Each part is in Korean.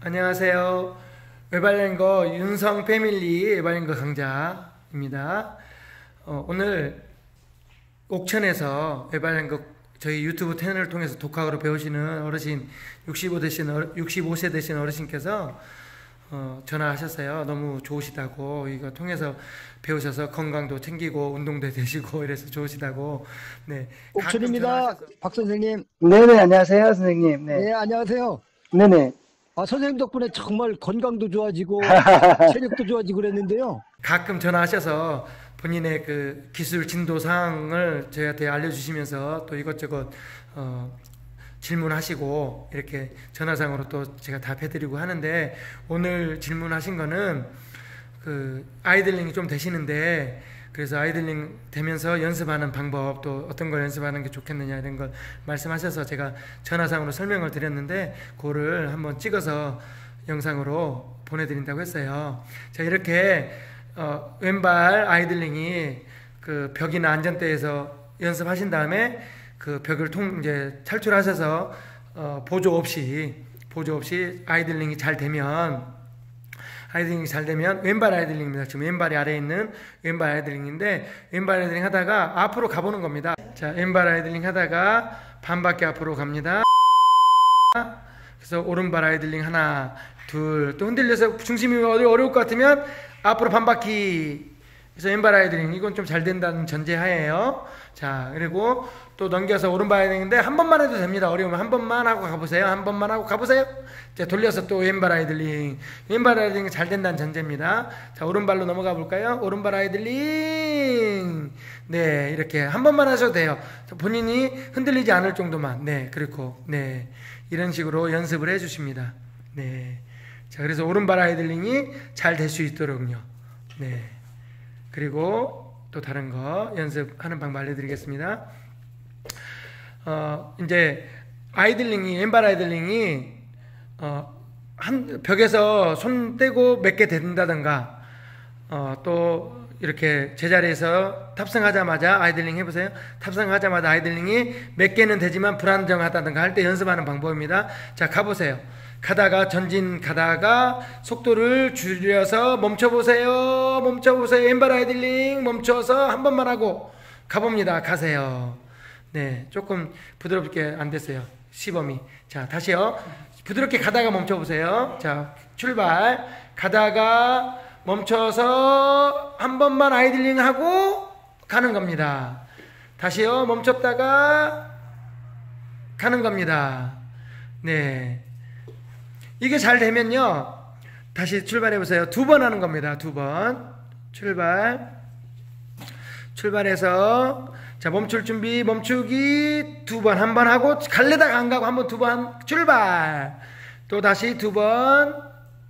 안녕하세요. 웨발랭거 윤성 패밀리 웨발랭거 강자입니다. 오늘 옥천에서 웨발랭거 저희 유튜브 채널을 통해서 독학으로 배우시는 어르신 65세 되신 어르신께서 전화하셨어요. 너무 좋으시다고, 이거 통해서 배우셔서 건강도 챙기고 운동도 되시고 이래서 좋으시다고. 네. 옥천입니다. 박 선생님. 네네, 안녕하세요, 선생님. 네. 네, 안녕하세요. 네네. 선생님 덕분에 정말 건강도 좋아지고 체력도 좋아지고 그랬는데요. 가끔 전화하셔서 본인의 그 기술 진도 사항을 저희한테 알려주시면서 또 이것저것 질문하시고 이렇게 전화상으로 또 제가 답해드리고 하는데, 오늘 질문하신 거는 그 아이들링이 좀 되시는데, 그래서 아이들링 되면서 연습하는 방법, 또 어떤 걸 연습하는 게 좋겠느냐 이런 걸 말씀하셔서 제가 전화상으로 설명을 드렸는데, 그거를 한번 찍어서 영상으로 보내드린다고 했어요. 자, 이렇게 왼발 아이들링이 그 벽이나 안전대에서 연습하신 다음에 그 벽을 이제 탈출하셔서 보조 없이 아이들링이 잘 되면 왼발 아이들링입니다. 지금 왼발이 아래에 있는 왼발 아이들링인데, 왼발 아이들링 하다가 앞으로 가보는 겁니다. 자, 왼발 아이들링 하다가 반 바퀴 앞으로 갑니다. 그래서 오른발 아이들링 하나, 둘, 또 흔들려서 중심이 어려울 것 같으면 앞으로 반 바퀴. 그래서 왼발 아이들링, 이건 좀 잘 된다는 전제하에요. 자, 그리고 또 넘겨서 오른발 아이들링인데 한 번만 해도 됩니다. 어려우면 한 번만 하고 가보세요. 한 번만 하고 가보세요. 자, 돌려서 또 왼발 아이들링. 왼발 아이들링이 잘 된다는 전제입니다. 자, 오른발로 넘어가 볼까요? 오른발 아이들링. 네, 이렇게 한 번만 하셔도 돼요. 본인이 흔들리지 않을 정도만. 네, 그렇고, 네, 이런 식으로 연습을 해 주십니다. 네. 자, 그래서 오른발 아이들링이 잘 될 수 있도록요. 네. 그리고 또 다른 거 연습하는 방법 알려드리겠습니다. 이제 아이들링이, 왼발 아이들링이 한 벽에서 손 떼고 몇 개 된다던가, 또 이렇게 제자리에서 탑승하자마자 아이들링 해보세요. 탑승하자마자 아이들링이 몇 개는 되지만 불안정하다던가 할 때 연습하는 방법입니다. 자, 가보세요. 가다가 전진 가다가 속도를 줄여서 멈춰보세요. 왼발 아이들링 멈춰서 한 번만 하고 가봅니다. 가세요. 네, 조금 부드럽게 안 됐어요, 시범이. 자, 다시요. 부드럽게 가다가 멈춰보세요. 자, 출발. 가다가 멈춰서 한 번만 아이들링 하고 가는 겁니다. 다시요. 멈췄다가 가는 겁니다. 네, 이게 잘 되면요, 다시 출발해보세요. 2번 하는 겁니다. 2번. 출발해서, 자, 멈출 준비, 멈추기 2번. 한 번 하고, 갈래다가 안 가고, 한 번, 2번, 출발. 또 다시 2번,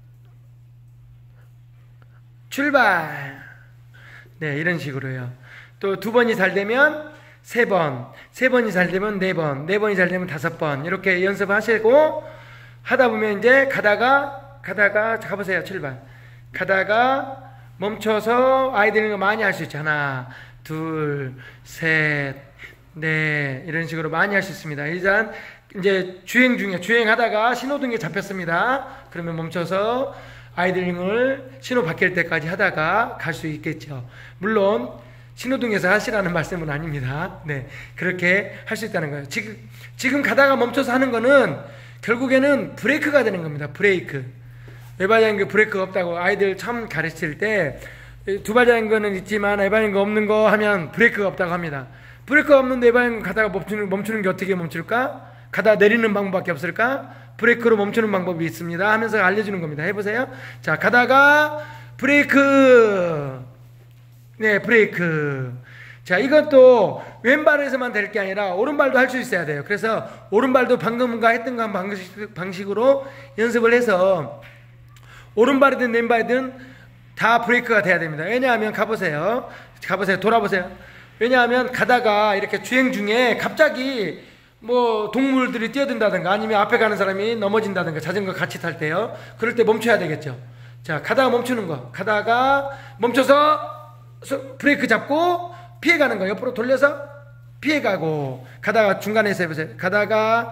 출발. 네, 이런 식으로요. 또 2번이 잘 되면 3번, 3번이 잘 되면 4번, 4번이 잘 되면 5번. 이렇게 연습하시고, 하다 보면 이제 가다가 가보세요. 출발. 가다가 멈춰서 아이들이 많이 할 수 있죠. 하나, 둘, 셋, 넷, 이런 식으로 많이 할 수 있습니다. 일단 이제 주행하다가 신호등에 잡혔습니다. 그러면 멈춰서 아이들링을 신호 바뀔 때까지 하다가 갈 수 있겠죠. 물론 신호등에서 하시라는 말씀은 아닙니다. 네, 그렇게 할 수 있다는 거예요. 지금 가다가 멈춰서 하는 거는 결국에는 브레이크가 되는 겁니다. 브레이크. 외발장구 브레이크가 없다고 아이들 처음 가르칠 때, 두 발장구는 있지만 외발장구 없는 거 하면 브레이크가 없다고 합니다. 브레이크가 없는데 외발장구 가다가 멈추는 게 어떻게 멈출까? 가다 내리는 방법밖에 없을까? 브레이크로 멈추는 방법이 있습니다 하면서 알려주는 겁니다. 해보세요. 자, 가다가 브레이크. 네, 브레이크. 자, 이것도 왼발에서만 될 게 아니라 오른발도 할 수 있어야 돼요. 그래서 오른발도 방금과 했던 것 방식으로 연습을 해서 오른발이든 왼발이든 다 브레이크가 돼야 됩니다. 왜냐하면 가보세요. 돌아보세요. 왜냐하면 가다가 이렇게 주행 중에 갑자기 뭐 동물들이 뛰어든다든가 아니면 앞에 가는 사람이 넘어진다든가, 자전거 같이 탈 때요. 그럴 때 멈춰야 되겠죠. 자, 가다가 멈추는 거. 가다가 멈춰서 브레이크 잡고 피해가는 거. 옆으로 돌려서 피해가고, 가다가 중간에서 해보세요. 가다가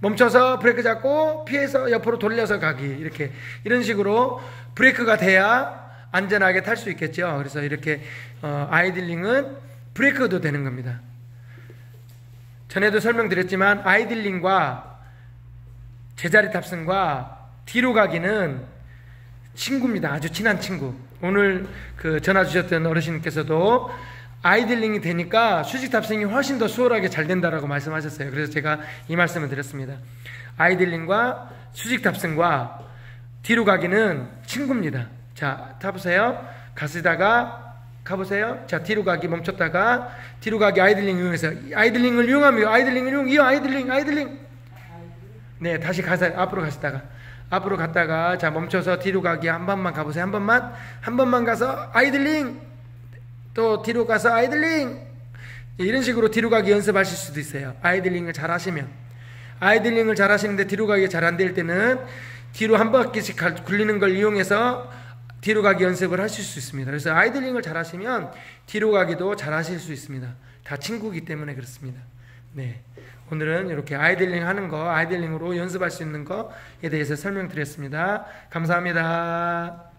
멈춰서 브레이크 잡고 피해서 옆으로 돌려서 가기. 이렇게 이런 식으로 브레이크가 돼야 안전하게 탈 수 있겠죠. 그래서 이렇게 아이들링은 브레이크도 되는 겁니다. 전에도 설명드렸지만 아이들링과 제자리 탑승과 뒤로 가기는 친구입니다. 아주 친한 친구. 오늘 그 전화 주셨던 어르신께서도 아이들링이 되니까 수직 탑승이 훨씬 더 수월하게 잘 된다라고 말씀하셨어요. 그래서 제가 이 말씀을 드렸습니다. 아이들링과 수직 탑승과 뒤로 가기는 친구입니다. 자, 타보세요. 가보세요. 자, 뒤로 가기 멈췄다가 뒤로 가기 아이들링 이용해서 아이들링을 이용하며 아이들링. 네, 다시 가세요. 앞으로 갔다가 자, 멈춰서 뒤로 가기 한 번만 가보세요. 한 번만 가서 아이들링. 또 뒤로 가서 아이들링. 이런 식으로 뒤로 가기 연습하실 수도 있어요. 아이들링을 잘 하시는데 뒤로 가기 잘 안 될 때는 뒤로 한 바퀴씩 굴리는 걸 이용해서 뒤로 가기 연습을 하실 수 있습니다. 그래서 아이들링을 잘 하시면 뒤로 가기도 잘 하실 수 있습니다. 다 친구이기 때문에 그렇습니다. 네, 오늘은 이렇게 아이들링 하는 거, 아이들링으로 연습할 수 있는 거에 대해서 설명드렸습니다. 감사합니다.